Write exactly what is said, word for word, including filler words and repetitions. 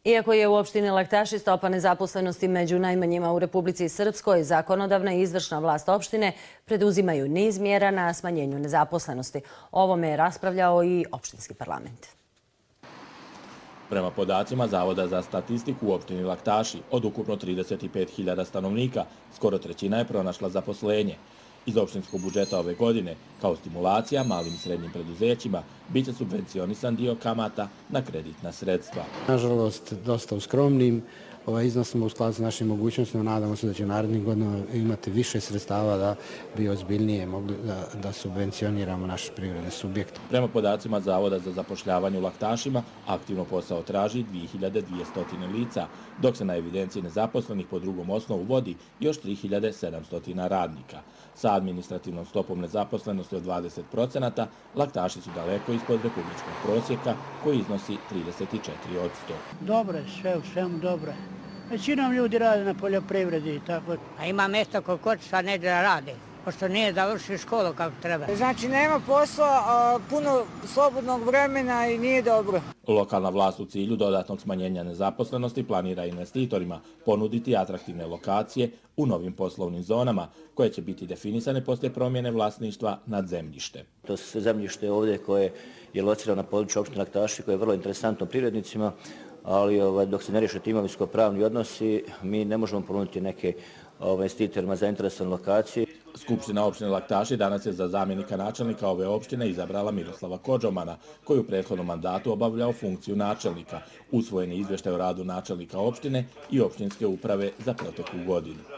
Iako je u opštini Laktaši stopa nezaposlenosti među najmanjima u Republici Srpskoj, zakonodavna i izvršna vlast opštine preduzimaju niz mjera na smanjenju nezaposlenosti. O ovome je raspravljao i opštinski parlament. Prema podacima Zavoda za statistiku u opštini Laktaši, od ukupno trideset pet hiljada stanovnika, skoro trećina je pronašla zaposlenje. Iz opštinskog budžeta ove godine, kao stimulacija malim i srednjim preduzećima, bit će subvencionisan dio kamata na kreditna sredstva. Nažalost, dosta u skromnim iznosima u skladu s našim mogućnostima. Nadamo se da će u narednim godinama imati više sredstava da bi ozbiljnije mogli da subvencioniramo naše privredne subjekte. Prema podacima Zavoda za zapošljavanje u Laktašima, aktivno posao traži dvije hiljade dvjesto lica, dok se na evidenciji nezaposlenih po drugom osnovu vodi još tri hiljade sedamsto radnika. Sa administrativnom stopom nezaposlenosti od dvadeset procenata, Laktaši su daleko ispod republičkog prosjeka koji iznosi trideset četiri posto. Dobro je, sve u svemu dobro je. Većinom ljudi rade na poljoprivredi i tako. A ima mjesta kod kod ne da rade, pošto nije završio školu kako treba. Znači nema posla, puno slobodnog vremena i nije dobro. Lokalna vlast u cilju dodatnog smanjenja nezaposlenosti planira investitorima ponuditi atraktivne lokacije u novim poslovnim zonama koje će biti definisane poslije promjene vlasništva nad zemljište. To su zemljište ovdje koje je locirano na području opštine Laktaši, koje je vrlo interesantno privrednicima, ali dok se ne riješe imovinsko-pravni odnosi, mi ne možemo ponuditi neke investitorima zainteresovane lokacije. Skupština opštine Laktaši danas je za zamjenika načelnika ove opštine izabrala Miroslava Kodžomana, koji u prethodnom mandatu obavljao funkciju načelnika. Usvojen je izvještaj o radu načelnika opštine i opštinske uprave za proteklu godinu.